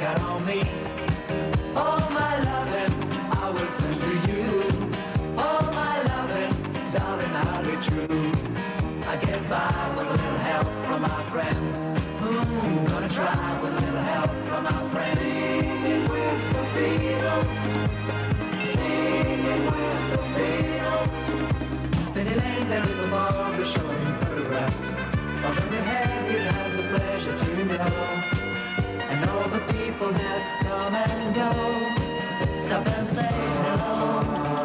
count on me. All my loving I will send to you. All my loving, darling, I'll be true. I get by with a little help from my friends. Gonna try with a little help from my friends. Singing with the Beatles. Singing with the Beatles. Penny Lane, there is a barber showing photographs of every hair he's had the pleasure to know. And all the people that come and go, stop and say hello.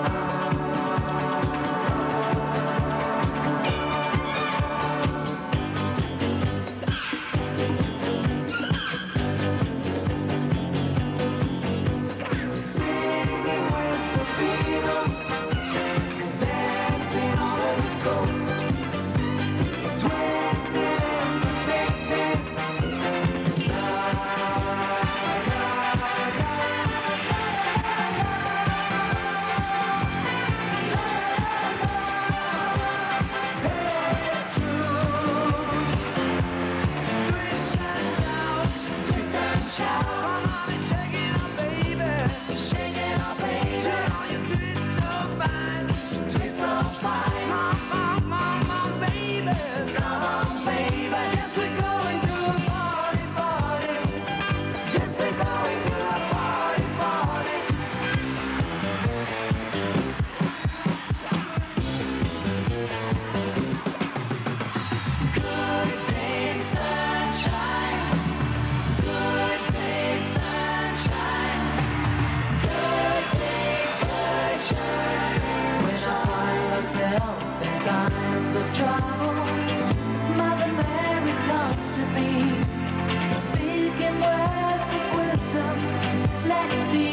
In times of trouble, Mother Mary comes to me, speaking words of wisdom, let it be.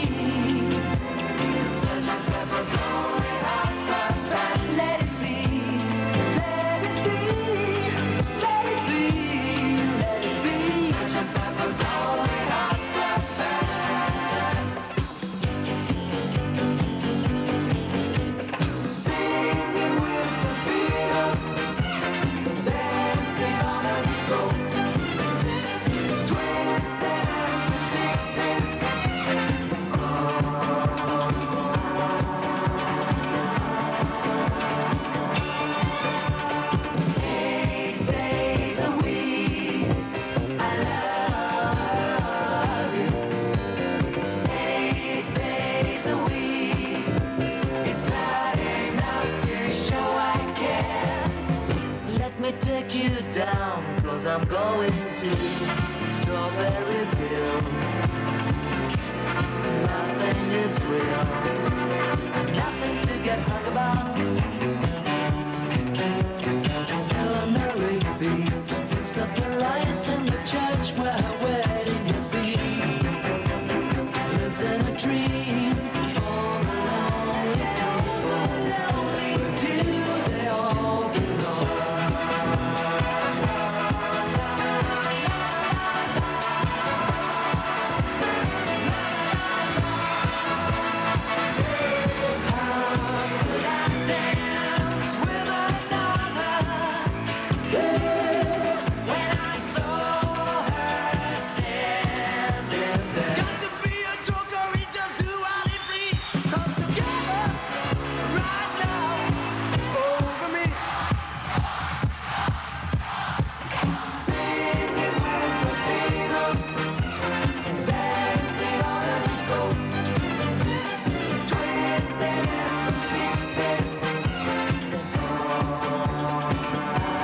Sgt. Pepper's Lonely Hearts Club Band. Let it be, let it be, let it be, let it be. Sgt. Pepper's Lonely Hearts Club Band. Singing with the Beatles, dancing on a disco, twisted in the 60s. Take you down, 'cause I'm going to strawberry fields. Nothing is real, nothing to get hung about. Eleanor Rigby picks up the rice in the church where her wedding has been. Lives in a dream. All the lonely people, do they all belong?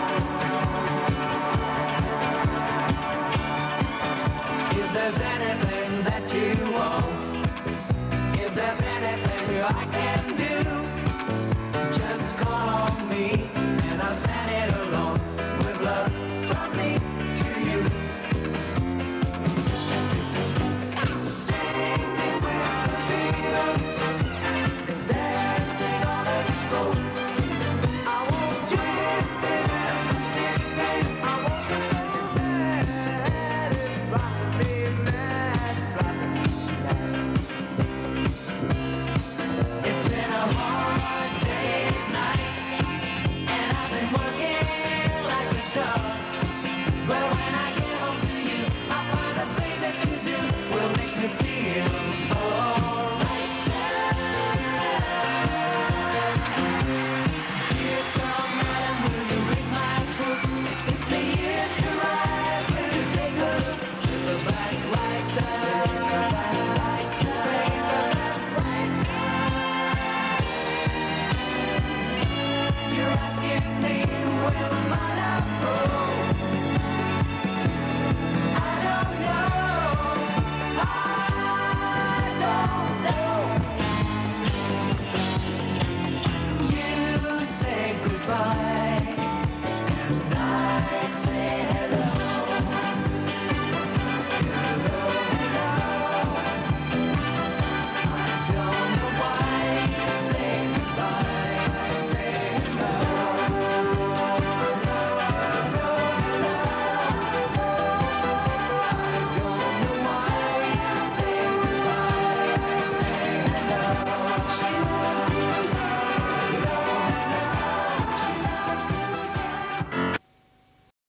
If there's anything